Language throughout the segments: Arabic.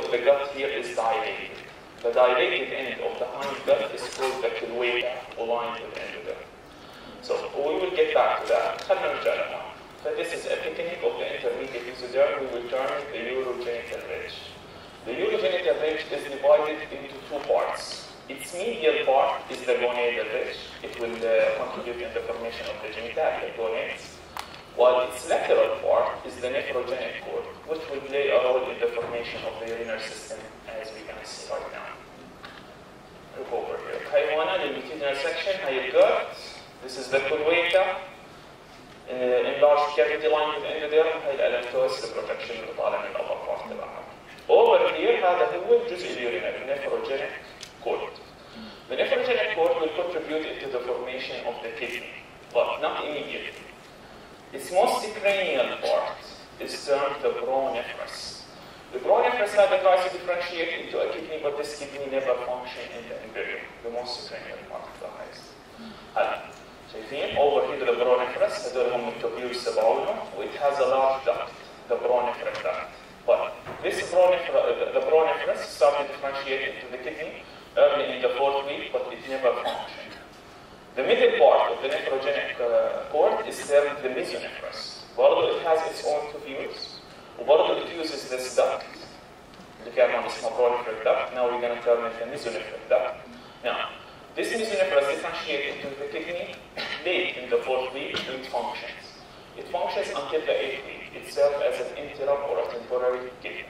of the gut here is dilated. The dilated end of the hind gut is called the cloaca, aligned with endoderm. So we will get back to that. So this is a technique of the intermediate mesoderm. We will term it the urogenital ridge. The urogenital ridge is divided into two parts. Its medial part is the gonadal ridge. It will contribute in the formation of the genitalia, gonads. While its lateral part is the nephrogenic cord, which will play a role in the formation of the urinary system, as we can see right now. Look over here. Haywana, the longitudinal section, gut. This is the cloaca. Enlarged cavity line with endoderm. هاي الالكتوس البروتكشن اللي طالع من الأبر part تبعها. Over here هذا هو الجزء اليورينري, nephrogenic cord. The nephrogenic cord will contribute into the formation of the kidney, but not immediately. Its most cranial part is termed the pronephros. The pronephros tries to differentiate into a kidney, but this kidney never functions in the embryo, the most cranial part of the highest. شايفين over here the pronephros هذول هم التوبيولز تبعولهم وit has a large duct, the pronephral duct. But this the pronephros started to differentiate into the kidney early in the 4th week, but it never functioned. The middle part of the nephrogenic cord is termed the mesonephros. برضه it has its own tubules وبرضه it uses this duct اللي كان اسمه pronephral duct. Now we're going to term it the mesonephral duct. Now this mesonephros differentiates into the kidney late in the 4th week and it functions. It functions until the 8th week. It serves as an interim or a temporary kidney.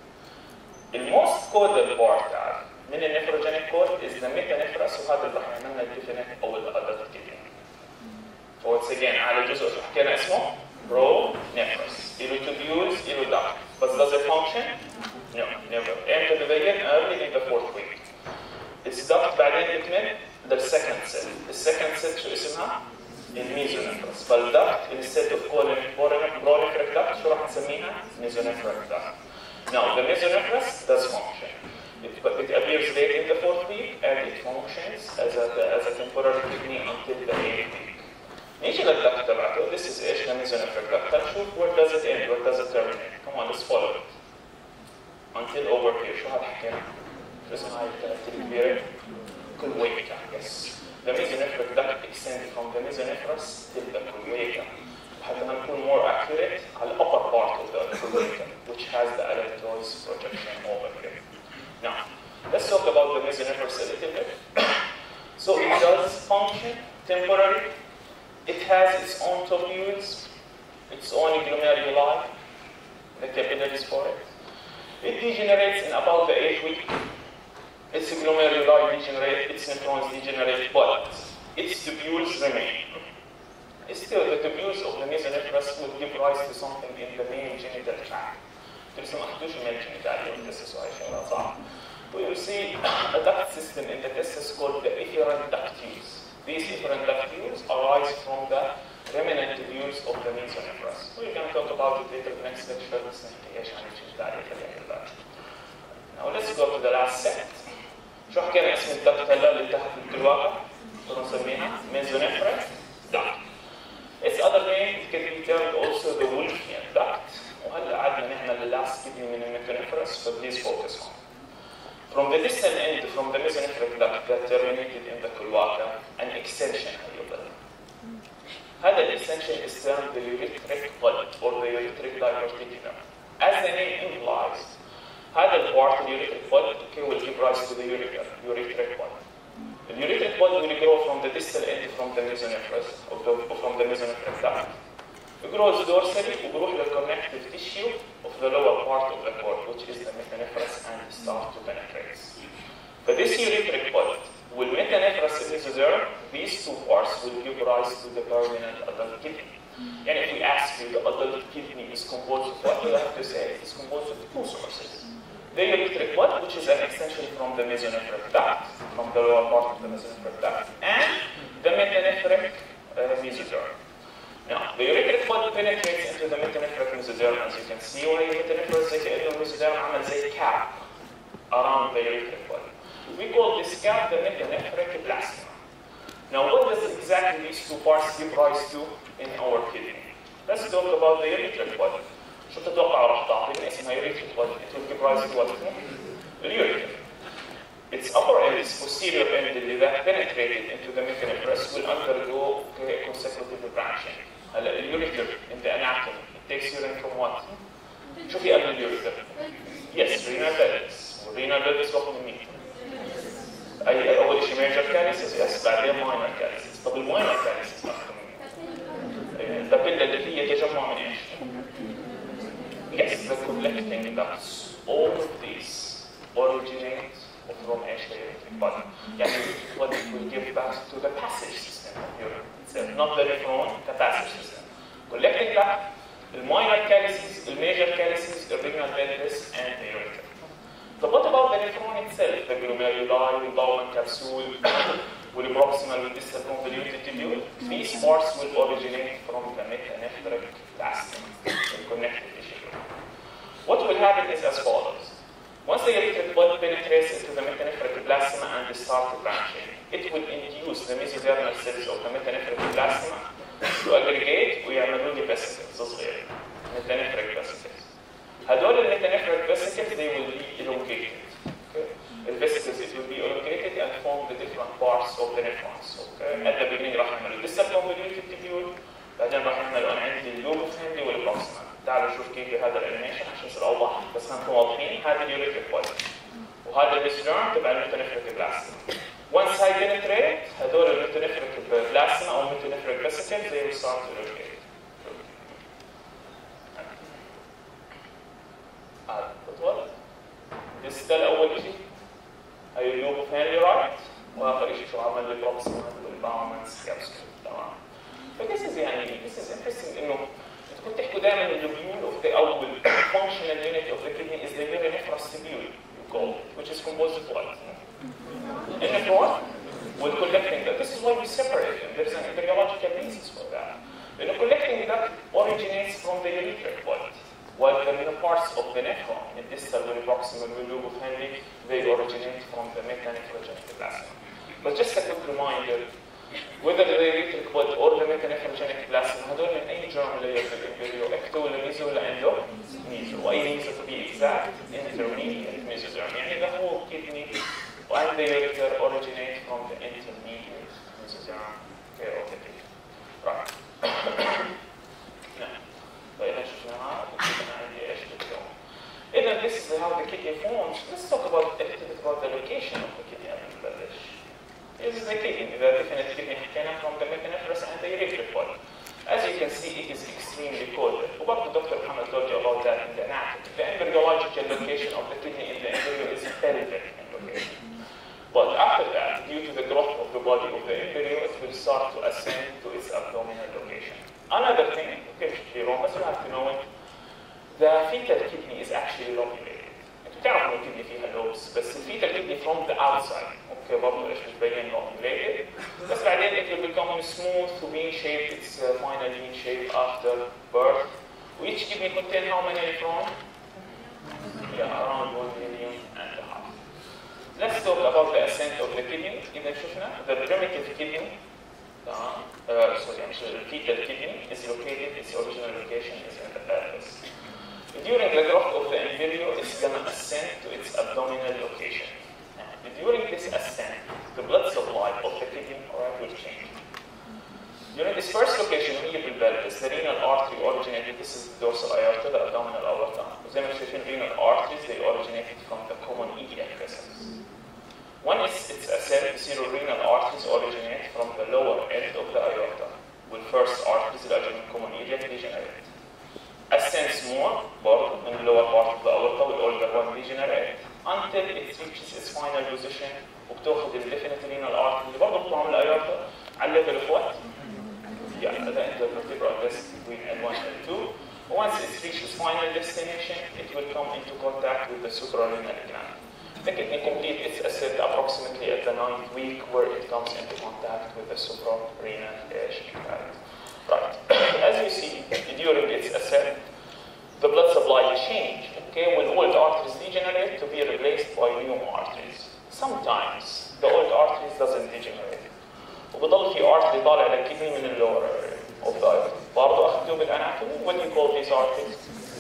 The most caudal part من النفروجينيك كود is the metanephros وهذا اللي راح يعملنا الديفينيت او الادلت كدني. فوتس اجين على جزء حكينا اسمه pronephros. له tubules, له duct. But does it function? No, never. امتى ببين؟ early in the 4th week. Its duct بعدين بتمن the second cell. The second cell شو اسمها؟ الميزونيفروس. فالduct instead of calling pronephric duct شو راح نسميها؟ mesonephric duct. Now the mesonephros does function. It appears late in the 4th week and it functions as a temporary kidney until the 8th week. نيجي للduct تبعته. This is ايش؟ mesonephric duct. نشوف where does it end? Where does it terminate? Come on, let's follow it. Until over here. شو هذا حكينا؟ شو اسمها هاي الكبيرة؟ cloaca. Yes. The mesonephric duct extends from the mesonephros till the cloaca. حتى نكون more accurate على upper part of the cloaca, which has the allantois projection over here. Now, let's talk about the mesonephros a little bit. So it does function temporary. It has its own tubules, its own glomeruli, the capillaries for it. It degenerates in about the 8th week. Its glomeruli degenerate, its nephrons degenerate, but its tubules remain. Still, the tubules of the mesonephros will give rise to something in the main genital tract. ترسم أخدوش من الجنتاليا والتستس وهي شغلة صح. We will see a duct system in the testis called the efferent ductules. These efferent ductules arise from the remnant tubules of the mesonephros. We're going to talk about it later in the next lecture. Now let's go to the last set. شو حكينا اسم الدكت هلا اللي تحت الكلواكة؟ شو نسميها؟ mesonephric duct. Its other name can be termed also the Wolffian duct. وهلا قعدنا نعمل اللast kidney من الميتونيفرس, so please focus on. From the distal end, from the mesonephric duct that terminated in the cloaca, an extension هيوصل. هذا extension is termed the urethric bulb or the urethric diverticulum. As the name implies, هذا البارت urethric bulb will give rise to the urethric bulb. The urethric bulb will grow from the distal end from the mesonephros or from the mesonephric duct. It grows dorsally وبروح للconnective tissue of the lower part of the cord, which is the metanephros, and starts to penetrate. But this urethric bulb will metanephros in mesoderm. These two parts will give rise to the permanent adult kidney. And if we ask you the adult kidney is composed of what, you have to say it's composed of two sources. The urethric bulb, which is an extension from the mesonephric duct, from the lower part of the mesonephric duct, and the metanephric mesoderm. Now, the urethric bulb penetrates into the metanephric mesoderm, as you can see. وهي metanephros زي كأنه الميزوديرم عمل زي cap around the urethric bulb. We call this cap the metanephric plasma. Now, what does exactly these two parts give rise to in our kidney? Let's talk about the urethric bulb. شو بتتوقعوا راح تعطي؟ من اسمها urethral blood. It will give rise to what? Urethra. Its upper end, its posterior end اللي that penetrated into the mecanophrus will undergo consecutive branching. هلا الurethra in the anatomy it takes urine from what? شو في قبل الurethra؟ Yes, renal pelvis. والrenal pelvis واخد من مين؟ أي أول شيء major calyces yes بعدين minor calyces. طب الماينر calyces واخد من مين؟ البابيلا اللي هي تجمع من ايش؟ Yes, the collecting ducts. All of these originate from urethral body. يعني what it will give back to the passage system of urine itself, not the nephron, the passage system. Collecting duct, the minor calyces, the major calyces, the renal pelvis, and the urethra. But what about the nephron itself? The glomeruli, the Bowman capsule, the proximal and distal convoluted tubule. These parts will originate from the metanephric plasma, the connective tissue. What will happen is as follows. Once the urethral blood penetrates into the metanephric plasma and starts branching, it will induce the mesodermal cells of the metanephric plasma to aggregate ويعملوا لي vesicles صغيرة. metanephric vesicles. هدول المetanephric vesicles they will be elongated. Okay? The vesicles it will be elongated and form the different parts of the nephrons. Okay? At the beginning راح يعملوا distal convoluted tubule بعدين راح يعملوا أنا عندي اللوب فهملي والبروكسيمال. تعالوا نشوف كيف بهذا الانيميشن عشان يصير اوضح بس نكون واضحين. هذا اليوريثرال بودي وهذا الميسوديرم تبع الميتانيفريك بلازما. Once I penetrate هدول الميتانيفريك بلازما او الميتانيفريك فيسيكل they will start to irrigate. هذا بطول ديستال اول شيء هي اللوب فهملي رايت واخر شيء شو عمل البروكسيمال والباومنس كابسول. تمام. فديس از يعني this is interesting انه كنت تحكوا دائما اللوبيول of the او functional unit of the kidney is the uriniferous tubule you call it, which is composed of what? Nephron with collecting duct. This is why we separate them. There is an embryological basis for that. The collecting duct originates from the urethral body, while the parts of the nephron, in distal and proximal lobe of Henle, they originate from the metanephrogen plasma. But just a quick reminder. Whether the urethral body or the metanephrogenic plasma هدول من أي germ layer في الإمبريو إكتو ولا ميزو ولا إندو ميزو وأي ميزو to be exact intermediate mesoderm يعني the whole kidney and the urethra originate from the intermediate mesoderm of the kidney. Right. نعم. فإذا شفناها أنا عندي إيش بتكون. إذا this is how the kidney forms. Let's talk about the location of the kidney قبل ما نبلش. This is the kidney, the definite kidney حكينا from the metanephros and the urethral body. As you can see, it is extremely cold. وبرضه Dr. Muhammad told you about that in the anatomy. The embryological location of the kidney in the embryo is pelvic location. But after that, due to the growth of the body of the embryo, it will start to ascend to its abdominal location. Another thing, okay, but you have to know it, the fetal kidney is actually lobulated. تعرفوا الكدني فيها لوبس بس الفيتال kidney from the outside. اوكي برضه ايش مش باين lobulated بس بعدين it will become smooth to being shaped. It's finally being shaped after birth. Each kidney contain how many nephrons? Yeah, around 1.5 million. Let's talk about the ascent of the kidney. إذا شفنا the primitive kidney, the fetal kidney is located. Its original location is in the pelvis. During the growth of the embryo, it's going to ascend to its abdominal location. During this ascent, the blood supply of the kidney will change. During this first location, here in the pelvis, the renal artery originated. This is the dorsal aorta, the abdominal aorta. The renal arteries they originated from the common iliac vessels. When its ascent, the renal arteries originate from the lower end of the aorta, with first arteries that are common iliac degenerate. Ascends more, both in the lower part of the aorta with older one degenerate until it reaches its final position وبتاخذ الديفينيت renal artery اللي برضه بتطلع من الايورتا على الليفل اوف وات؟ يعني the intervertebral vessel between L1 and L2. Once it reaches final destination, it will come into contact with the suprarenal gland. The kidney completes its ascent approximately at the 9th week, where it comes into contact with the suprarenal gland. Right. As you see, during its ascent, the blood supply changes. Okay, when old arteries degenerate to be replaced by new arteries. Sometimes the old arteries doesn't degenerate. وبضل في artery طالع للكدني من اللور of the aorta. برضه أخذوه بالanatomy. What do you call these arteries?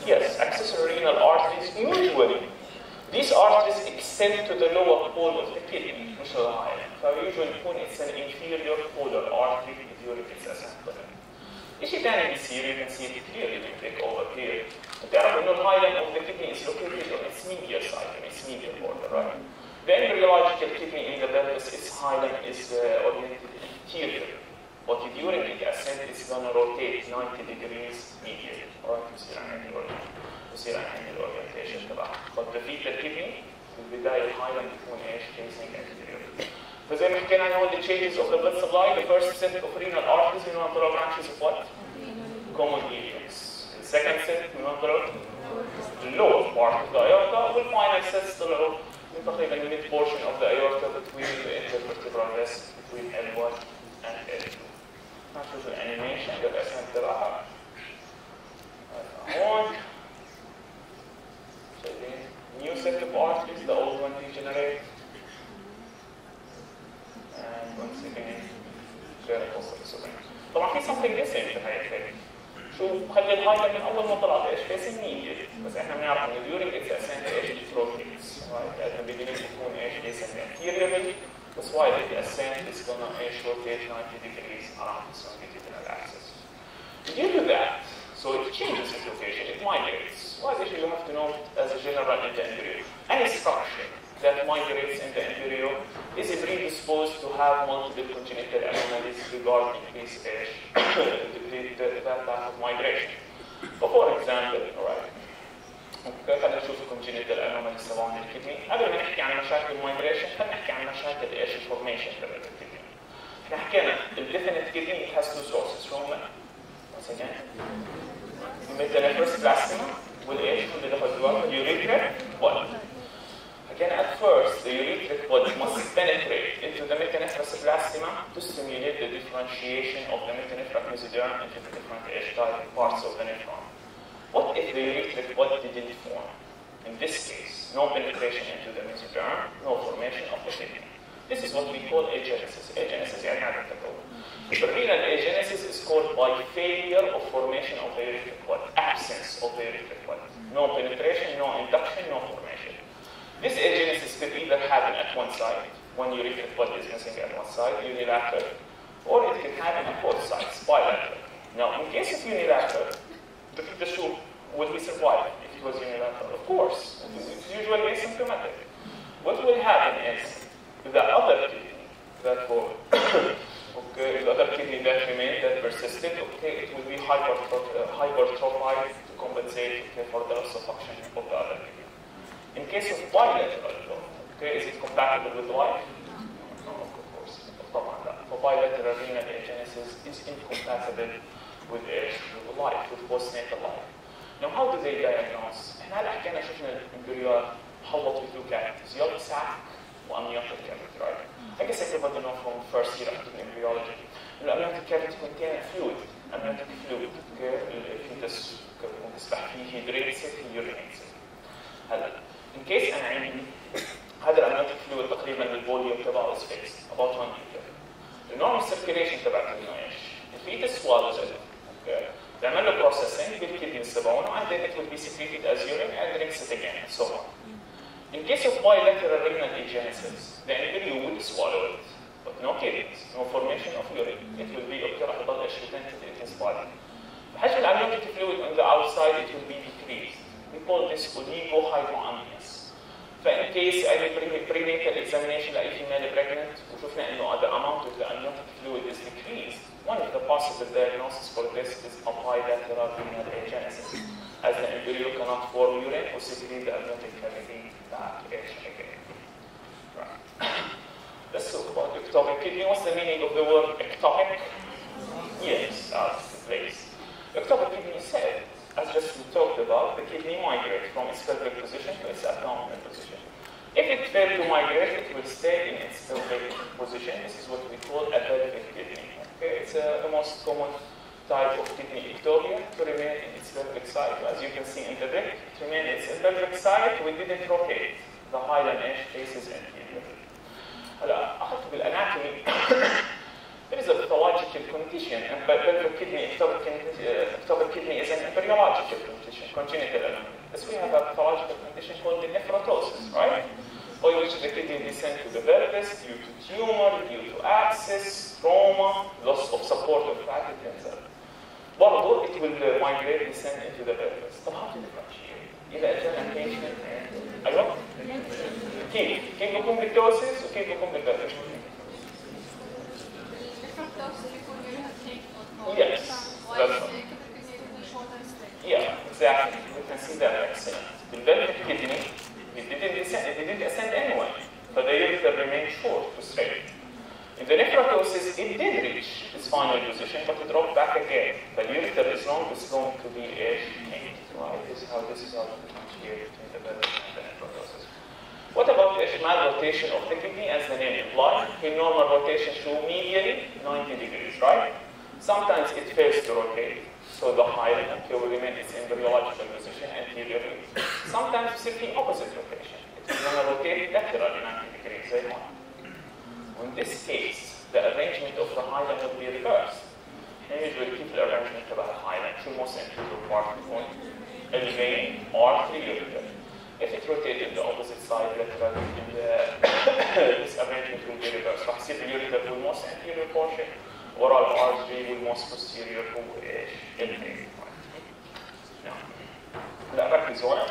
Yes, accessory renal arteries, usually, these arteries extend to the lower pole of the kidney, مش الهايلم. فusually يكون it's an inferior polar artery during its ascent. شيء ثاني بيصير, you can see it clearly when you take over here. بتعرف إنه الهايلم of the kidney is located on its medial side, on its medial border, right? The embryological kidney in the pelvis, its hilum is oriented anterior. But during the ascent, it's going to rotate 90 degrees medially. Alright, يصير عن الorientation تبعها. But the fetal kidney, في البداية الهايلم بيكون ايش؟ facing anterior. فزي ما حكينا عن the changes of the blood supply, the first set of renal arteries, we want to branches of what? Common ileums. The second set, we want the lower part of the aorta, will final set still تقريبا mid portion of the aorta between the intervertebral vessel between L1 and L2. نشوف الانيميشن للاسنان تبعها. هون شايفين new set of arteries, the old one degenerate. And once again غير القصة السبعين. طبعا في something missing في هاي الفكرة. شوف خلي الهايلم من اول ما طلعت ايش facing medial، بس احنا بنعرف انه during its ascent ايش rotates. Right? At the beginning بيكون ايش facing anteriorly. That's why the ascent is gonna rotate 90 degrees around the longitudinal axis. Due to that, so it changes its location, it migrates. Why this you have to know as a general in the embryo? Any structure that migrates in the embryo is predisposed to have multiple congenital anomalies regarding this that type of migration. So for example, alright. خلينا نشوف الكونجنتال انوماليز تبعون الكدني. قبل ما نحكي عن مشاكل المايجريشن خلينا نحكي عن مشاكل ايش الفورميشن تبع الكدني. احنا حكينا الديفينيت كدني it has two sources from once again metanephros plastima والايش اللي دخل جواها urethra blood. حكينا at first the urethric blood must penetrate into the metanephros plastima to stimulate the differentiation of the metanephric mesoderm into the different type parts of the nephron. What if the urethric blood didn't form? In this case, no penetration into the mesoderm, no formation of the kidney. This is what we call agenesis. Agenesis يعني عدم تكون. The renal agenesis is called by failure of formation of the urethric blood, absence of the urethric blood. No penetration, no induction, no formation. This agenesis could either happen at one side, when urethric blood is missing at one side, unilateral, or it can happen at both sides, bilateral. Now, in case of unilateral, the fetus will we survive if it was unilateral? Of course. It's usually asymptomatic. What will happen is the other kidney that the other kidney that remained, that persisted, it will be hypertrophied to compensate for the loss of function of the other kidney. In case of bilateral, is it compatible with life? No, of course. For bilateral renal agenesis is incompatible with life, with postnatal life. Now, how do they diagnose? احنا هلا حكينا شفنا الامبريال how what we look at is yolk sac وamniotic cavity, right? I guess everybody know from first year after embryology. الامniotic cavity contain fluid, amniotic fluid. الفيتس بيسبح فيه hydrates it, urinates it. هلا in case انا عندي هذا الامniotic fluid تقريبا الفوليوم تبعه is fixed about 1 liter. النورمال circulation تبعته انه ايش؟ الفيتس swallows it. تعمل له processing بالكدنيز تبعونه and then it will be secreted as urine and rinse it again and so on. In case of bilateral renal agenesis, the embryo will swallow it, but no kidneys, no formation of urine. It will be راح يضل ايش retention in his body. بحجم الامniotic fluid on the outside it will be decreased. We call this oligohydramnios. فإن case any prenatal examination لأي female pregnant وشفنا إنه the amount of the amniotic fluid is decreased. One of the possible diagnoses for this is a bilateral renal agenesis, as the embryo cannot form urine or secrete the amniotic cavity back again. Right. Let's talk about ectopic kidney. What's the meaning of the word ectopic? Yes, out of place. Ectopic kidney said, as just we talked about, the kidney migrates from its pelvic position to its abdominal position. If it fails to migrate, it will stay in its pelvic position. This is what we call a pelvic kidney. It's the most common type of kidney ectopia to remain in its pelvic side. As you can see in the back, it remains in its pelvic side. We didn't rotate. The hilum faces anterior. هلا أخذت بالanatomy There is a pathological condition, and pelvic kidney, ectopic kidney is an embryological condition, congenital anomaly. Thus we have a pathological condition called the nephrotosis, right? By which the kidney descends to the pelvis due to tumor, due to abscess, trauma, loss of support of fatty tensor. برضه it will migrate, descend into the pelvis. طب how to differentiate؟ إذا أجانا patient أيوه كيف يكون بالدوسز وكيف يكون بالبلفس؟ Yes, that's right. Yeah, exactly. We can see that excellent. The pelvic kidney, it didn't ascend anyway, but the urethra remained short to straight. In the nephrotosis, it did reach its final position, but it dropped back again. The urethra is going to be changed, right? This is how to differentiate between the pelvic and the nephrotosis. What about the malrotation of the kidney, as the name implies? In normal rotation through medially 90 degrees, right? Sometimes it fails to rotate, so the hilum will remain its embryological position anteriorly. Sometimes we see the opposite rotation. It is going to rotate laterally 90 degrees, In this case, the arrangement of the hilum will be reversed. And usually keep the arrangement of the hilum to most anterior part point, a vein, artery, ureter. If it rotated the opposite side laterally, this arrangement will be reversed. راح يصير اليوريتر هو most anterior portion, oral artery will most posterior هو الفين. لا ركز هنا.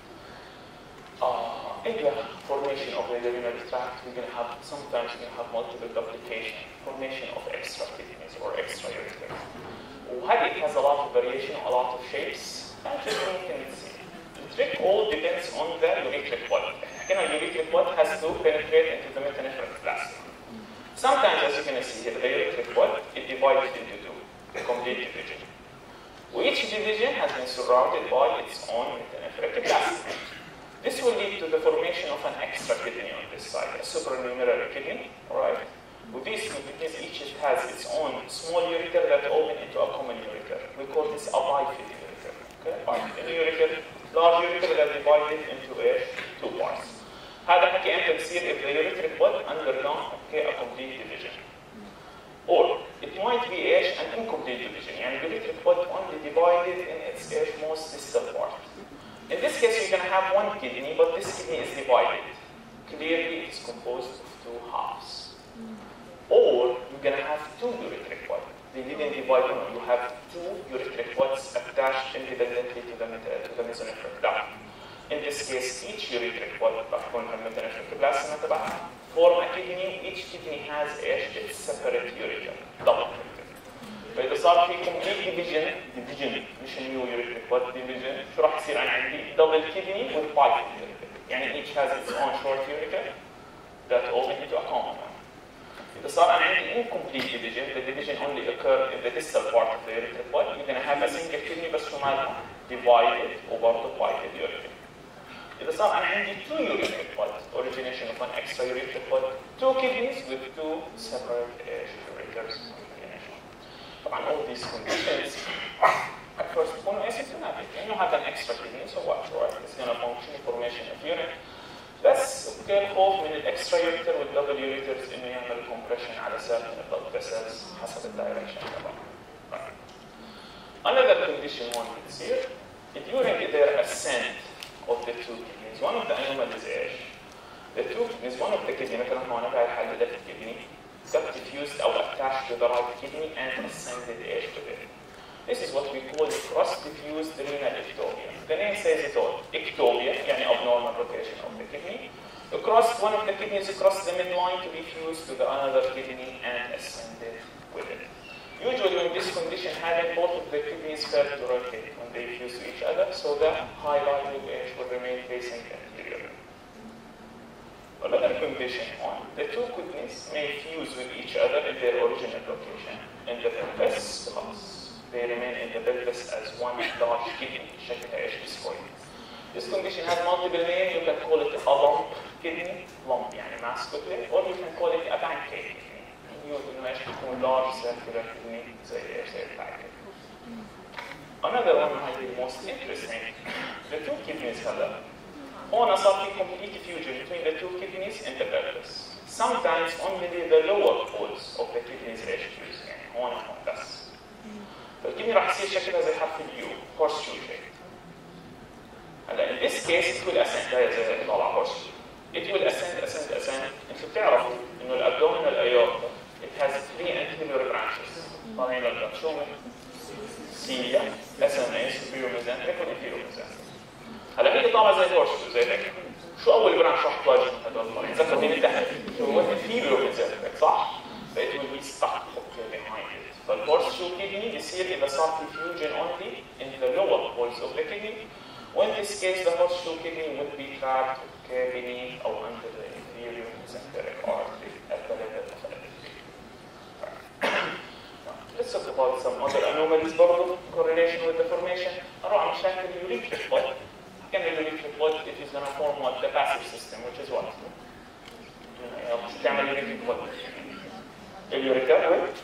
In the formation of the urinary tract, sometimes we're going to have multiple duplication, formation of extra kidneys or extra ureters. It has a lot of variation, a lot of shapes, and just one can see. The trick all depends on the urethric wall. Again, a urethric wall has to penetrate into the metanephric plasma. Sometimes, as you can see here, the urethric wall is divided into two, a complete division. Each division has been surrounded by its own metanephric plasma. This will lead to the formation of an extra kidney on this side, a supranumerary kidney, alright? With these two kidneys, each has its own small ureter that open into a common ureter. We call this a bifid ureter. Okay? Bifid ureter, large ureter that divided into two parts. هذا حكي أنت بصير if the ureteric bud undergone a complete division. Or it might be an incomplete division. يعني ureteric bud only divided in its most distal part. In this case, you're going to have one kidney, but this kidney is divided. Clearly, it's composed of two halves. Or you're going to have two ureteric buds. They didn't divide one. You have two ureteric buds attached independently to the mesonephric duct. In this case, each ureteric bud, form a kidney. Each kidney has its separate ureter, double ureter. فإذا صار في complete division مش new ureteric bud division شو راح يصير أنا عندي double kidney with bifid ureter. يعني each has its own short ureter that open into a common one. إذا صار أنا عندي incomplete division, the division only occurs in the distal part of the ureteric bud. You're going to have a single kidney بس شو مالها divided وبرضه bifid ureter. إذا صار أنا عندي two ureteric buds, origination of an extra ureteric bud, two kidneys with two separate ureters. طبعا all these conditions at first يكونوا asymptomatic. You have an extra kidney, so what? Right? It's going to function formation of urine. بس الخوف من الاكسترا ureter والدبل ureters انه يعمل compression على certain blood vessels حسب الدايركشن طبعا. Another condition one can see during their ascent of the two kidneys. One of the anomalies is the two kidneys. One of the kidney مثلا هون بهاي الحالة left kidney got diffused or attached to the right kidney and ascended to it. This is what we call cross-diffused renal ectopia. The name says it all. Ectopia, يعني abnormal rotation of the kidney. One of the kidneys crossed the midline to be fused to the another kidney and ascended with it. Usually when this condition happens, both of the kidneys fail to rotate when they fuse to each other, so the highlighted edge will remain facing anteriorly. Another condition on the two kidneys may fuse with each other in their original location in the pelvis. They remain in the pelvis as one large kidney. This condition has multiple names. You can call it a lump kidney, lump يعني mass kidney, or you can call it a pancake kidney. You can large circular kidney زي pancake. Another one might be most interesting. The two kidneys هذا. هون صار في complete fusion between the two kidneys in the pelvis. sometimes only the lower poles of the kidneys ايش fuse يعني هون بس. فالكدني راح يصير شكلها زي حرف اليو horseshoe shape. هلا in this case it will ascend هي زي طالعه horseshoe. It will ascend. انتوا بتعرفوا انه الابدومينال aorta it has 3 anterior branches. طالعين لقدام شو هم؟ سيليا، SMA، superior mesenteric وinferior mesenteric. هلا هي طالعه زي horseshoe زي هيك. شو اول برانش راح تواجه هذول الطريق؟ تذكر مين تحت؟ هو inferior mesenteric صح؟ ف it will be stuck behind it. فالhorseshoe kidney يصير اذا صار في fusion only in the lower poles of the kidney. In this case, the horseshoe kidney would be trapped beneath or under the inferior mesenteric artery at the level of the Let's talk about some other anomalies برضه correlation with deformation. أروح على مشاكل urethric blood. Can the urethric blood it is going to form what the passive system, which is what? تعمل urethric blood. اليوريثرا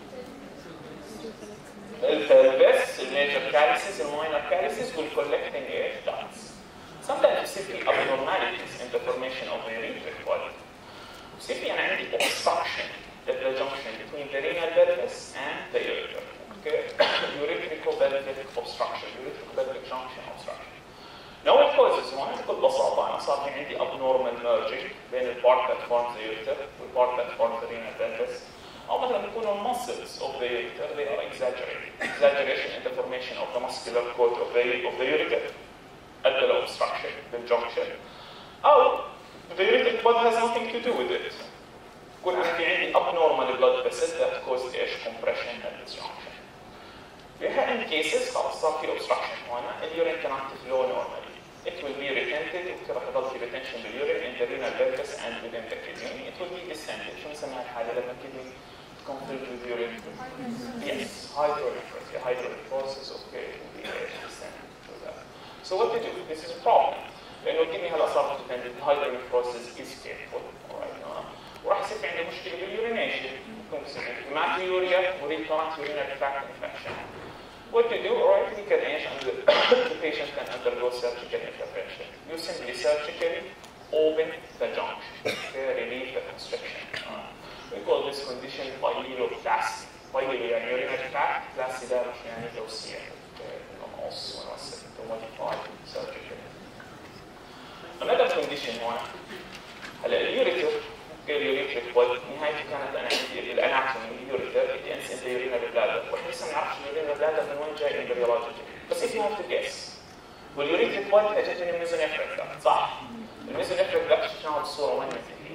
البس الميجر كاليسيس الماينر كاليسيس والcollecting air ducts. Sometimes you see abnormalities in the formation of the urethric blood. See if يعني عندي obstruction at the junction between the renal pelvis and the ureter. Okay, urethrico-pelvic obstruction, urethrico-pelvic junction obstruction. Now what causes one? بكل بساطة أنا صار في عندي abnormal merging بين البارت that forms the ureter والبارت that forms the renal pelvis. أو مثلا بيكونوا muscles of the ureter they are exaggeration in the formation of the muscular coat of the ureter at the obstruction, the junction. أو the urethric blood has nothing to do with it. يكون أنا في عندي abnormal blood vessels that cause إيش compression at this junction. في in cases خلاص صار في obstruction هنا اليورين cannot flow normally. It will be retented وراح يضل في retention بالurine in the renal pelvis and within the kidney. It will be descended. شو نسميها الحالة لما الكدني conflict with urine? Yes, hydronephrosis. Okay, it will be descended to that. So what to do? This is a problem. لأنه الكدني هلا صارت dependent. Hydronephrosis is painful. Alright, وراح يصير في عندي مشكلة بالurination. ممكن يصير عندي hematuria recurrent urinary tract infection. What to do? Alright, we can the patient can undergo surgical intervention. You simply surgically open the junction, okay, relieve the constriction. We call this condition pyeloplasty. Pyelo يعني urinary tract, plasty ده مش يعني توسيع. نقص ونوسع to modify surgically. Another condition هنا هلا اليوريتر اليوريتريك blood نهايته كانت أنا عندي الاناتومي اليوريتر it ends in the urinary bladder واحنا لسه ما نعرفش الurinary bladder من وين جاي embryologically بس if you have to guess واليوريتريك blood اجت من الميزونيفريك duct صح؟ الميزونيفريك duct شفناها بالصورة وين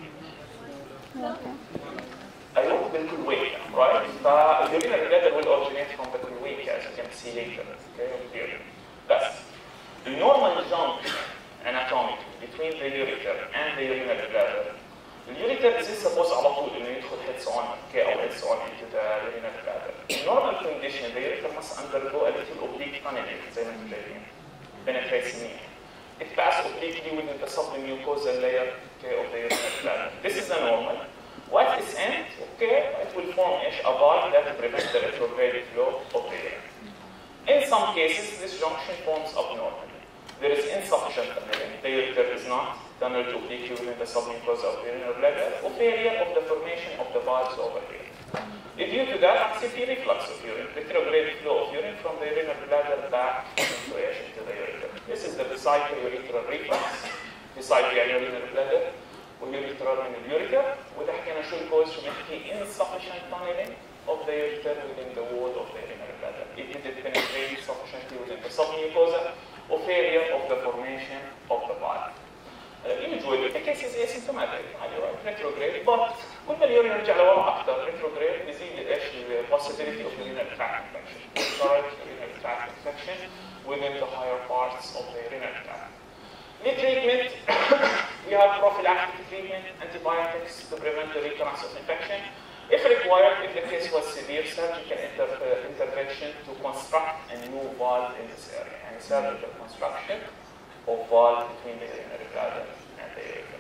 أيوه بالكلويكا right؟ فالurinary bladder will originate from the cloaca as you can see later okay? بس the normal junction anatomically between the ureter and the urinary bladder اليوريتر is supposed على طول انه يدخل heads on okay او heads on into the urinary bladder. In normal condition the ureter must undergo a little oblique tunneling زي ما انتم شايفين penetrates in. It passes obliquely within the submucosal layer okay, of the urinary bladder. This is the normal. At its end, okay, it will form a valve that prevents the retrograde flow of the urine. In some cases, this junction forms abnormally. There is insufficient tunneling. The ureter is not tunneled obliquely within the submucosa of the urinary bladder, or failure of the formation of the valves over here. Due to that, you see reflux of urine, retrograde flow of urine from the urinary bladder back into the ureter. This is the vesico-urethral reflux, vesico يعني urinary bladder, والurethral من الureter, وده حكينا شو الكوز شو بنحكي insufficient tunneling of the ureter within the wall of the urinary bladder. It didn't penetrate sufficiently within the submucosa, or failure of the formation of the valve. Usually the case is asymptomatic, retrograde, but كل ما اليورين يرجع لورا أكثر retrograde يزيد إيش possibility of urinary tract infection, urinary tract infection within the higher parts of the urinary tract. The treatment, we have prophylactic treatment, antibiotics to prevent the recurrence of infection. If required, if the case was severe, surgical intervention to construct a new valve in this area, and surgical construction of valve between the urinary bladder and the ureter,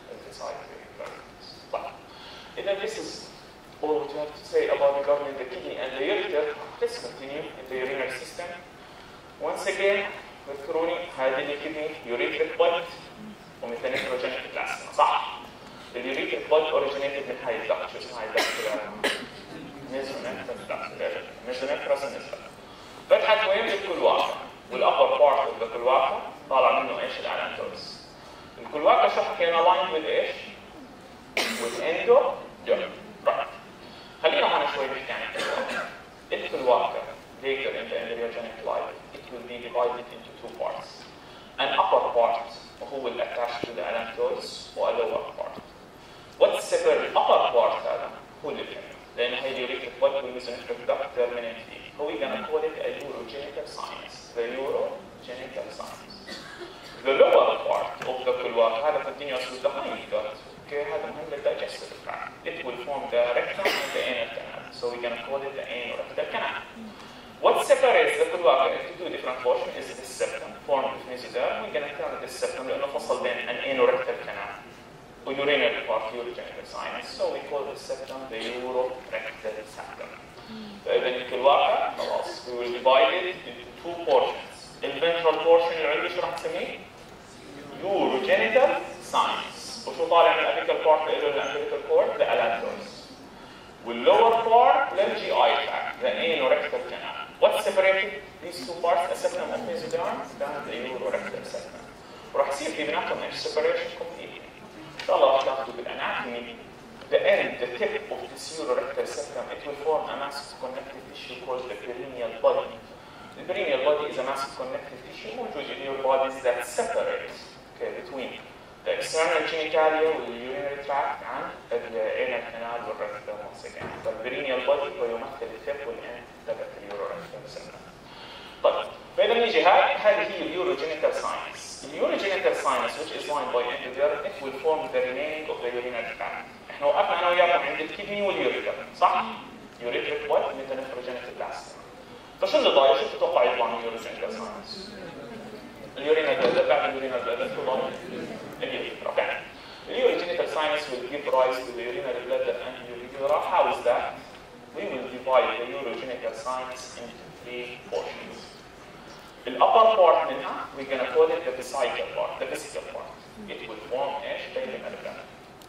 Then this is all what you have to say about regarding the kidney and the ureter. Let's continue in the urinary system. Once again, اذكروني هذه الكدني urethric blood وميثانيتروجينيك بلازما صح؟ اليوريتريك blood originated من هاي الدكت، شو اسمها هاي الدكت؟ ميزونيفرس نزلة. فتحت وين؟ بالكلواكا، والأبر بارت اوف ذا كلواكا طالع منه ايش؟ الالانتوس. الكلواكا شو حكينا؟ لاين with ايش؟ with endoderm. right. خلينا هون شوي نحكي عن الكلواكا. الكلواكا later in the embryogenic life it will be divided into two parts. An upper part وهو اللي attached to the allantois و a lower part. What separates the upper part هذا هو الفم، لأن هي اليوريثريك بلد والميزونيفريك duct terminate فيه. هو gonna call it a urogenital sinus. The urogenital sinus. The lower part of the cloaca هذا continuous with the hind gut. Okay, هذا مهم للdigestive tract. It will form the rectum and the anal canal. So we're gonna call it the anorectal canal. What separates the cloaca into two different portions is the septum formed with mesoderm. We're gonna term it the septum لأنه فصل بين an anorectal canal و urinary part urogenital sinus. So we call the septum the urorectal septum. فإذا الكلواكا خلاص we will divide it into two portions. الventral portion اللي عندي شو راح نسميه؟ urogenital sinus. وشو طالع من الأبيكال part اللي له الأمبليكال cord؟ the allantois. والlower part the GI tract, the anorectal canal. What separated these two parts? The septum of mesoderm and the urorectal septum. وراح يصير في بيناتهم separation completely. إن شاء الله راح تاخذوا بالanatomy. The end, the tip of this urorectal septum, it will form a massive connective tissue called the perineal body. The perineal body is a massive connective tissue موجود in your bodies that separates between the external genitalia والurinary tract عن الanal canal والrectum once again. The perineal body هو يمثل الtip والend تبع الurorectal septum. طيب فإذا نيجي هذه هي urogenital sinus. The urogenital sinus which is lined by endoderm it will form the remaining of the urinary tract. احنا وقفنا انا وياكم عند الكدني واليوريثر صح؟ urethric blood mesonephrogenetic blasting. فشو اللي ضايع؟ شو تتوقع يطلع من urogenital sinus؟ اليورينال بلادر. بعد اليورينال بلادر شو ضايع؟ اليوريثرا. اوكي. The urogenital sinus will give rise to the urinary bladder and urethra. How is that? We will divide the urogenital sinus into three portions. The upper part منها we're gonna call it the vesical part, the vesical part. It will form ايش؟ perineal bladder.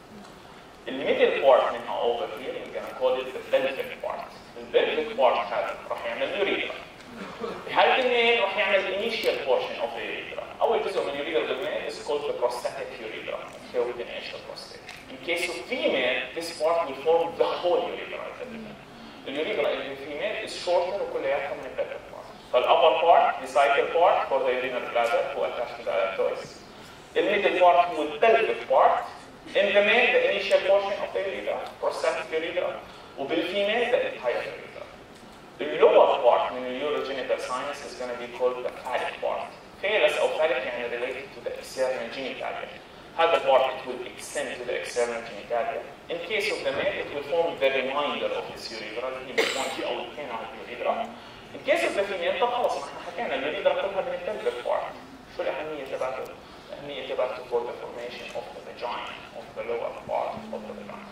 The middle part منها over here we're gonna call it the pelvic part. The pelvic part هذا راح يعمل urethra. بحالة الميل راح يعمل initial portion of the urethra. أول جزء من urethra بالميل is called the prostatic urethra. Here we can the prostate. In case of female, this part will form the whole urethra. The urethra in the female is shorter وكلياتها من the pelvic part. The upper part, the vesical part for the urinary bladder who attached to the allantois. The middle part هو the pelvic part. In the male, the initial portion of the urethra, prostatic urethra, وبالفيميل the entire urethra. The lower part من the urogenital sinus is going to be called the phallic part. Phallus أو phallic يعني related to the external genitalia. هذا part it will extend to the external genitalia. In case of the male, it will form the remainder of this urethra, اللي بتكون أو الcanal urethra. In case of the female, طب خلص ما احنا حكينا الurethra كلها من pelvic part. شو الأهمية تبعته؟ الأهمية تبعته for the formation of the vagina, of the lower part of the vagina.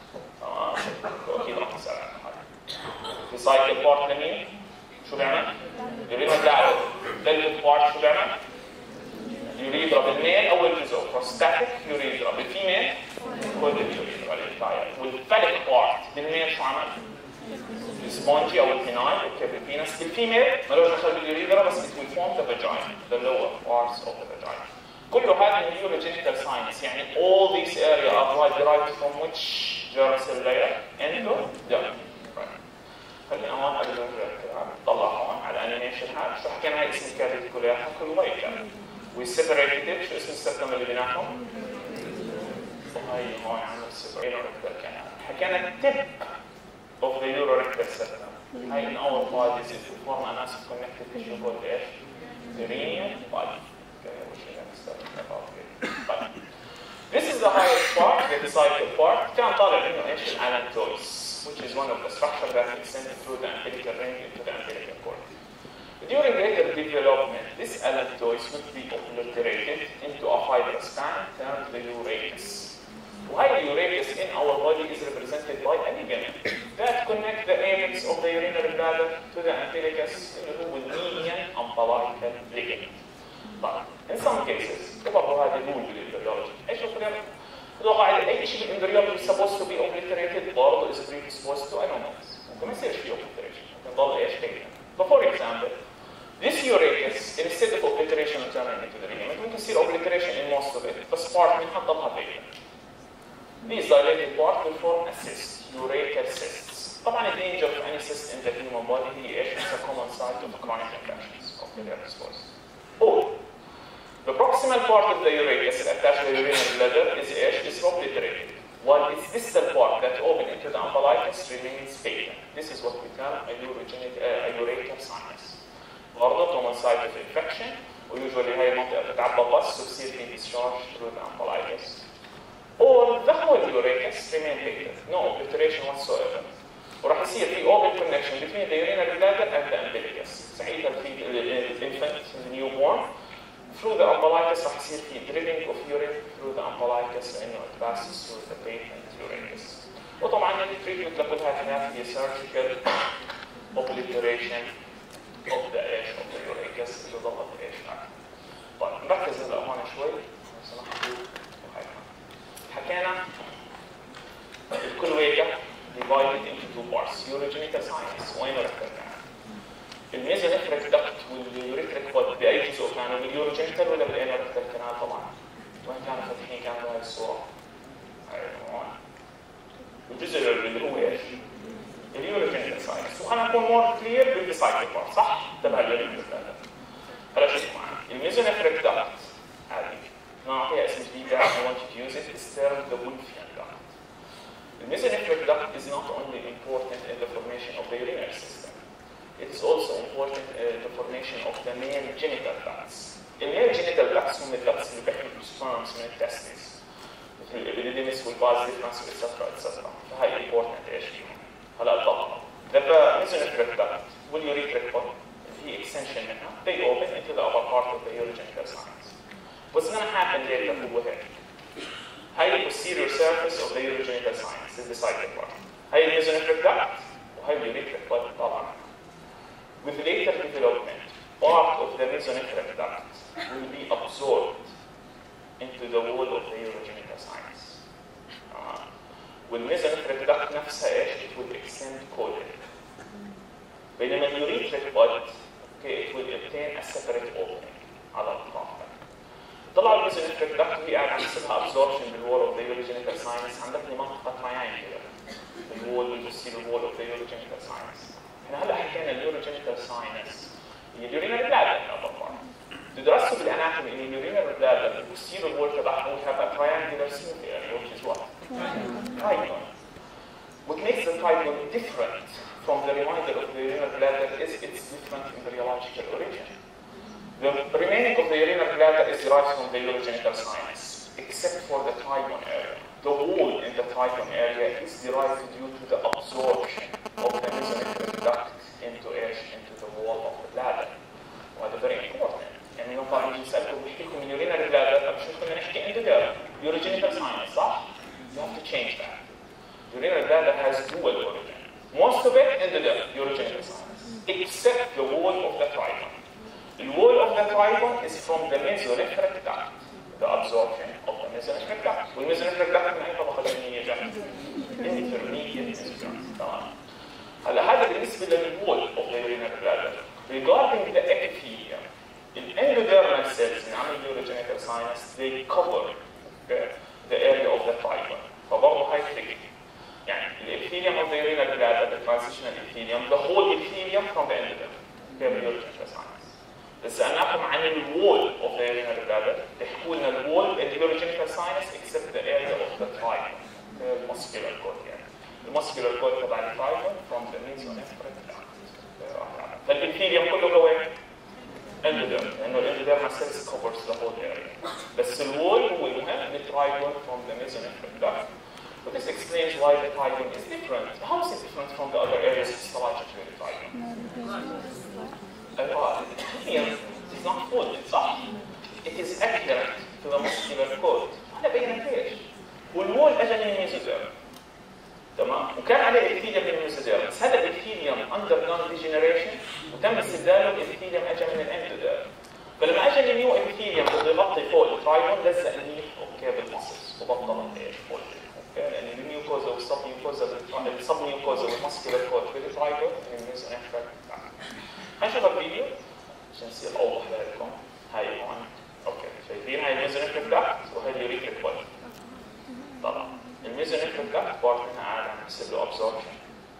أكيد راح نسأل عن هذا. vesical part لمين؟ شو بيعمل؟ urinary bladder. pelvic part شو بيعمل؟ urethra بالميل أول جزء. prostatic urethra بالفيميل كل الurethra الانتاير. والphallic part بالميل شو عمل؟ السبونجي أو البينايل بالبينس. بالفيميل مالوش دخل بالurethra بس it will form the vagina, the lower parts of the vagina. كل هذه urogenital sinus يعني all these area are derived from which germ cell layer? endoderm. خلينا هون قبل ما نطلع هون على الانيميشن هذا شو حكينا هاي اسم الكارثة كلها كلويكا. We separated شو اسم السبتم اللي بيناتهم؟ وهي هون عندنا urorectal canal. حكينا tip of the urorectal septum. هاي in our bodies it will form a massive connective tissue called the perineal body. This is the highest part, the vesical part. كان طالع منه ايش؟ allantois, which is one of the structures that extend through the umbilical ring into the umbilical cord. During later development, this allantois would be obliterated into a fibrous band termed the urachus. Why the urachus in our body is represented by a ligament that connects the apex of the urinary bladder to the umbilicus with median umbilical ligament. But in some cases, برضه هذه rule بالبيولوجي. ايش الفرق اتوقع اي شيء بالامبريولوجي supposed to be obliterated برضه is predisposed to anomalies. ممكن ما يصيرش فيه obliteration، ممكن يضل ايش كده. For example, this urachus instead of obliteration and turning into the ligament ممكن يصير obliteration in most of it، بس part منها ضلها vacant. These dilated part will form a cyst, urachal cysts. طبعا the danger of any cyst in the human body هي ايش؟ It's a common site of chronic infections of the exposed. Or the proximal part of the urachus attached to the urinary bladder is is obliterated, while its distal part that open into the umbilicus remains vacant. This is what we term a urachal sinus. برضه common site of infection, وusually هاي المنطقة بتتعبى بس وبصير في discharge through the umbilicus. Or the whole urachus remain vacant, no obliteration whatsoever. وراح يصير في open connection between the urinary bladder and the umbilicus. ساعتها في infant, the newborn, through the umbilicus راح يصير في dripping of urine through the umbilicus لأنه it passes through the patent urachus. وطبعا التريتمنت لكلها هناك هي surgical obliteration of the edge of the urachus اللي ضغط ايش معك. طيب نركز هلا هون شوي لو سمحتوا. حكينا الكلويكا divided into two parts, urogenital sinus وين ركزنا؟ الميزونيفريك دكت واليوريثريك بود باي جزء كانوا باليوروجينيتال ولا بالانوريكتال كانال؟ طبعا وين كانوا فاتحين كانوا بهاي الصوره؟ هون الجزء اللي هو ايش؟ اليوروجينيتال ساينس. وخلينا نكون مور كلير بالديسايكل بارت صح؟ تبع اليوريثريك. هلا شوفوا معنا الميزونيفريك دكت هذه نعطيها اسم جديد I want you to use it is termed the Wolffian duct. The mesonephric duct is not only important in the formation of the urinary system, it is also important in the formation of the male genital ducts. The male genital ducts هم الducts اللي بيحملوا sperms من التستس مثل الابيديديمس والباز ديفرنس etc. فهي important ايش فيهم. هلا الضغط. The mesonephric duct والurethric pod هي extension منها they open into the upper part of the urogenital sinus. What's going to happen later هو هيك. هاي posterior surface of the urogenital sinus is the cyclic part. هاي mesonephric duct وهاي urethric pod طبعا. With later development, part of the mesonephric duct will be absorbed into the wall of the urogenital sinus. والmesonephric duct نفسها ايش؟ It will extend caudally. بينما urethric pod it will obtain a separate opening على الأطراف. طلع الميزونيفريك دكت وهي قاعد عم يصيرها ابزوربشن بالوول اوف ذا يوروجينيتال ساينس. عندك منطقه تراينجلر بالوول بالبوستيريور وول اوف ذا يوروجينيتال ساينس. احنا هلا حكينا اليوروجينيتال ساينس هي اليورينري بلادر طبعا. تدرسوا بالاناتومي ان اليورينري بلادر البوستيريور وول تبعها will have a triangular smooth area which is what? Trigon. What makes the trigon different from the remainder of the urinary bladder is its different embryological origin. The remaining of the urinary bladder is derived from the urogenital sinus, except for the trigon area. The wall in the trigon area is derived due to the absorption of the mesonephric duct into the wall of the bladder. وهذا very important. يعني يوم طبعا نسألكم بحكي لكم من urinary bladder طب شو كنا نحكي endoderm urogenital sinus صح؟ You have to change that. Urinary bladder has dual origin. Most of it endoderm urogenital sinus, except the wall of the trigon. The wall of the trigon is from the mesonephric duct, the absorption of the mesonephric duct. والmesonephric duct من أي طبقة جينية جاء؟ Intermediate mesonephric. تمام. هلا هذا بالنسبة للwall of the urinary bladder. Regarding the epithelium, the endodermal cells in our urogenital sinus they cover the area of the trigon. فبرضه هاي tricky. يعني الepithelium of the urinary bladder, the transitional epithelium, the whole epithelium from the endoderm, the urogenital sinus. بس سألناكم عن الوول of the urinary bladder تحكوا لنا الوول in the urogenital sinus except the area of the trigon, the muscular cord يعني. المسكولار cord تبع الترايgon from the mesonephric duct. فالإبثيليوم كله هو endoderm لأنه الendodermal cells covers the whole area. بس الوول هو المهم الترايgon from the mesonephric duct. But this explains why the trigon is different. How is it different from the other areas histologically of the trigon? It is not full, صح. It is adherent to the muscular cord. هذا بينك ليش؟ والوول أجى من الميزوديرم. تمام؟ وكان عليه ابثيليوم من الميزوديرم، بس هذا الابثيليوم undergone degeneration وتم استبداله بابثيليوم أجى من الاندوديرم. فلما أجى النيو ابثيليوم بده يغطي فوق الترايgon لزق النيف اوكي بالمسلز وبطلت ايش؟ الميوكوزا السب ميوكوزا والماسكولار كورد بالترايجون من الميزونيفريك داكت. هنشوف الفيديو عشان يصير اوضح لكم. هاي هون اوكي شايفين هاي الميزونيفريك داكت وهي اليوريثريك كورد. طبعا الميزونيفريك داكت بارت منها قاعد عم يصير له ابزوربشن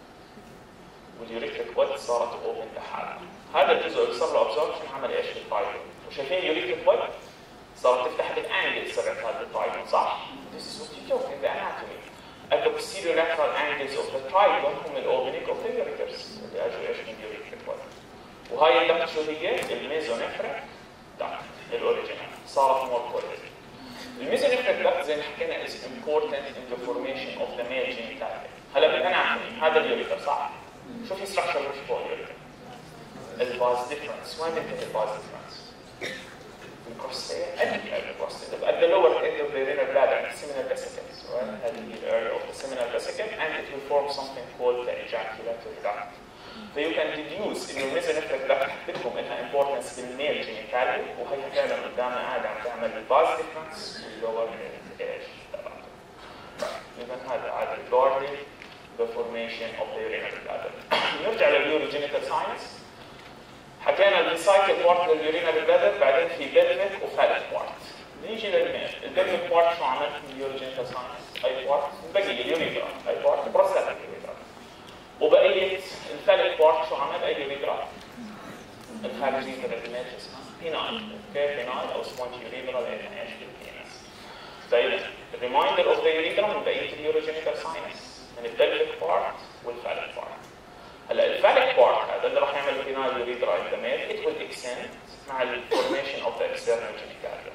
واليوريثريك كورد صارت اوبن لحالها. هذا الجزء اللي صار له ابزوربشن عمل ايش بالترايجون؟ وشايفين اليوريثريك كورد صارت تفتح بالانجل صارت هذا الترايجون صح؟ This is what you do in the anatomy. At the posterior lateral angles of the trigon هم الاوبننج اوف ذا يوريثرز اللي اجوا ايش من اليوريثريك كورد. وهاي الدكت شو هي؟ الميزونيفريك دكت الاوريجينال صارت مور كورد. الميزونيفريك دكت زي ما حكينا is important in the formation of the male genitalia. هلا بالاناتومي هذا اليوريثر صح؟ شو في ستراكشر مش فوق اليوريثر؟ الباز ديفرنس، وين بنتهي الباز ديفرنس؟ البروستات at the lower end of the renal bladder and seminal vesicles, right? هذه the area of the seminal vesicle and it will form something called the ejaculatory duct. So you can deduce إنه الميزونيفريك duct بدكم إنها importance بالميل جينيتالي وهي فعلا قدامنا قاعدة عم تعمل الباز ديفرنس واللور ايش تبعته. إذا هذا regarding the formation of the renal bladder. نرجع لليوروجينيتال ساينس. حكينا الريسايكل بارت لليورينال بلادر بعدين في بلفيك وفالك بارت. نيجي للميل، البلفيك بارت شو عمل في اليوروجينيتال ساينس؟ اي بارت؟ بقي اليوريثرا، اي بارت؟ بروستاتيك يوريثرا. وبقية الفالك بارت شو عمل؟ اي يوريثرا؟ الخارجية تبع الميل اسمها بينايل، اوكي بينايل او سبونج يوريثرا لانها ايش بالبينس. فاذا الريمايندر اوف ذا يوريثرا من بقية اليوروجينيتال ساينس من البلفيك بارت والفالك بارت. هلا الفالك بارت هذا اللي راح يعمل بينايل يوريثرا in the male it will extend مع ال formation of the external genitalia.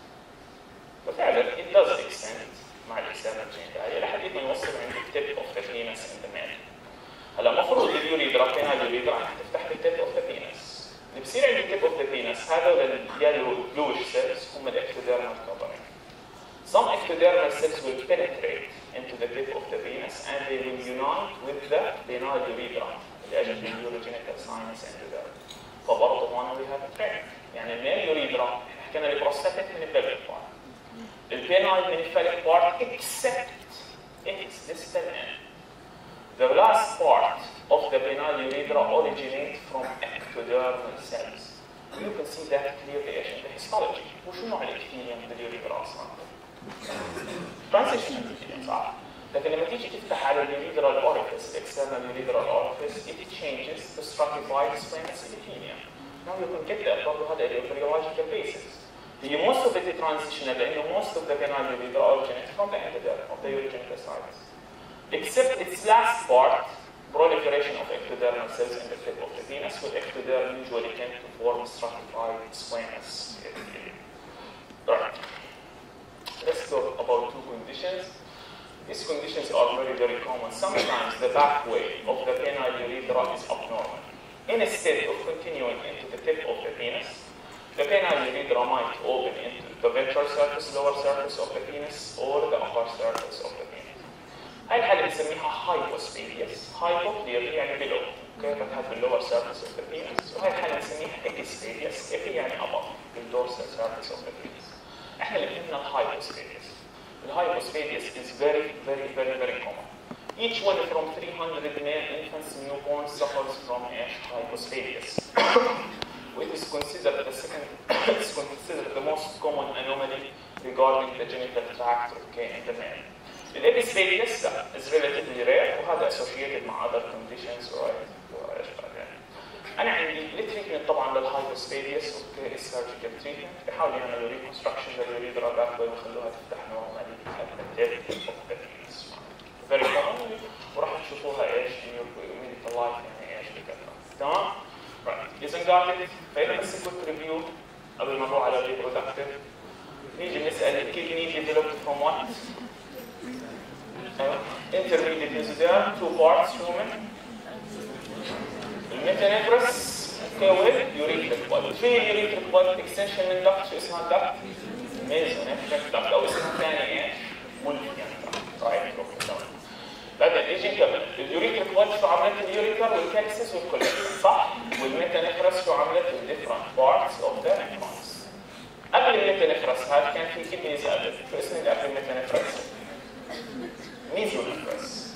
ففعلا it does extend مع ال external genitalia لحد ما يوصل عند التip of the penis in the male. هلا المفروض اليوريثرا بينايل يوريثرا انها تفتح بالتip of the penis. اللي بصير عند التip of the penis هذول اليالو bluish cells هم الectodermal covering. Some ectodermal cells will penetrate into the tip of the penis and they will unite with the penile urethra اللي اجت من اليوروجينيتال ساينس and the فبرضه هون we have a track. يعني الميل يوريثرا حكينا البروستاتيك من البلفيك بارت. البينايل من الفاليك بارت except its distal end. The last part of the penile urethra originates from ectodermal cells. You can see that clearly in the histology. وشو نوع الابيثيليوم باليوريثرا اصلا؟ ترانزيشن ابيثيليوم صح؟ لكن لما تيجي تفتح على اليوريثرال اوريفيس الاكسترنال يوريثرال اوريفيس it changes to stratified squamous epithelium. Now you can get that برضه هذا embryological basis. هي most of it transitional لانه most of the penile urethra originates from the endoderm of the urogenital sinus. Except its last part, proliferation of ectodermal cells in the tip of the penis, with ectoderm usually tend to form stratified squamous epithelium. Right. Let's talk about two conditions. These conditions are very, very common. Sometimes the pathway of the penile urethra is abnormal. Instead of continuing into the tip of the penis, the penile urethra might open into the ventral surface, lower surface of the penis, or the upper surface of the penis. هاي الحالة بنسميها hypospadias. Hypo يعني below. Okay, but has the lower surface of the penis. وهاي الحالة بنسميها epispadias. Epi يعني above the dorsal surface of the penis. احنا اللي فهمنا الhypospadias. Hypospadias is very, very, very, very common. Each one from 300 male infants newborns suffers from hypospadias. It is considered the most common anomaly regarding the genital tract in the male. The epispadias is relatively rare وهذا associated مع other conditions أنا عندي التريتمنت طبعاً للهايبوسباديس السيرجيكال تريتمنت بحاول يعملوا ريكونستراكشن لليوريثرا باثوي ويخلوها تفتح نورمالي فيري كومن وراح تشوفوها ايش ميديكال لايف يعني ايش بكثره تمام؟ إذا قاعد فإذا بس كنت ريفيو قبل ما نروح على الريبرودكتيف نيجي نسأل الكدني developed from what؟ intermediate mesoderm, 2 parts human. الميتانيفرس كويل يوريثريك باد. في يوريثريك باد اكستنشن من دكت شو اسمها الدكت؟ ميزونيفريك دكت او اسمها الثاني ايش؟ مولفيان دكت. رايت تمام. بعدين نيجي نكمل. اليوريثريك باد شو عملت اليوريثر والكالسيس والكوليسترول صح؟ والميتانيفرس شو عملت الديفرنت بارتس اوف ذا نيفرونز. قبل الميتانيفرس هذا كان في كدنيز قبل. شو اسم اللي قبل الميتانيفرس؟ ميزونيفرس.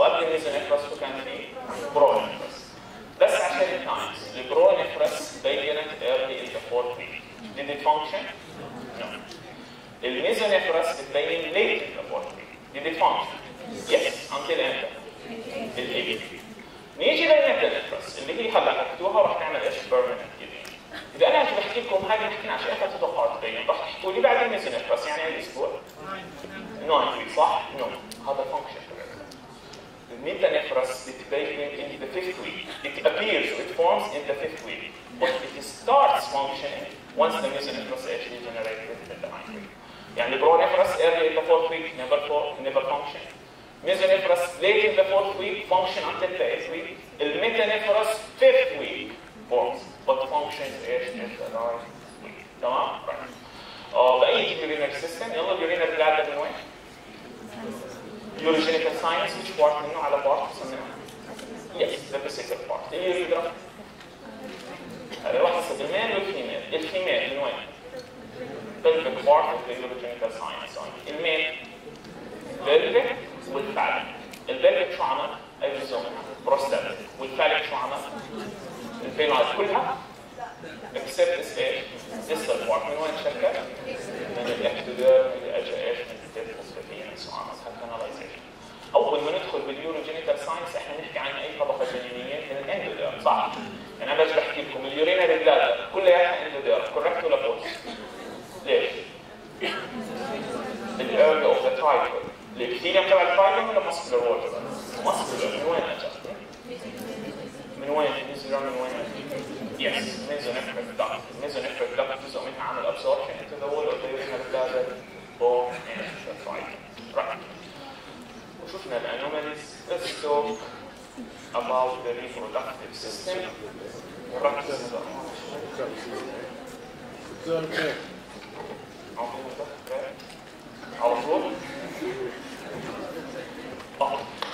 وقبل الميزونيفرس كان في برونيفرس. بس عشان التايمز البرونيفرس بينت early in the fourth week. Did it function? No. الميزونيفرس بتبين late in the fourth week. Did it function? Yes. Until امتى؟ ال 8. نيجي للميتانيفرس اللي هي هلا حكيتوها وراح تعمل ايش؟ بيرمننت كده. اذا انا هجي بحكي لكم هذه حكينا عشان انت تتوقعوا تبين، راح تحكوا لي بعد الميتانيفرس يعني الاسبوع 9 weeks صح؟ نو هذا فانكشن. الميتانيفرس بتبين in the 5th week. It appears, it forms in the 5th week. But it starts functioning once the mesonephros is generated in the 9th week. يعني البرونيفرس early in the 4th week never function. Mesonephros late in the 4th week function until the 8th week. الميتانيفرس 5th week forms but functions in the 9th week. تمام؟ بأي urinary system يلا urinary bladder من وين؟ urogenital sinus which part منه على part سميناه؟ Yes, the vesical part. اليوريثرا هذا واحد حسب الميل والفيميل. الفيميل من وين؟ pelvic part of the urogenital sinus. الميل pelvic والفالك. البلفيك شو عمل؟ ايزوزوم بروستاتيك. والفالك شو عمل؟ الفينايل كلها except this ايش؟ distal part. من وين شكل؟ من الاكتوديرم اللي اجى ايش؟ من التيرفوسفينس وعمل كاناليزيشن. اول ما ندخل باليوروجينيتال ساينس احنا نحكي عن اي طبقه جنينيه من الاندوديرم صح؟ يعني انا باجي بحكي لكم اليورينري بلادر كلها اندوديرم كوركت ولا فولس؟ ليش؟ الايرلي اوف ذا تايبل الابثيليوم تبع الفايبر ولا ماسكولار وول؟ ماسكولار. من وين اجى؟ من وين؟ النيزيرم من وين؟ يس ميزونيفريك داكت. الميزونيفريك داكت جزء منها عامل ابسوربشن انتو ذا وول اوف ذا يورينري بلادر بون اند ذا فايبر. رايت. وشفنا الانوماليز. Let's talk about the reproductive system. على طول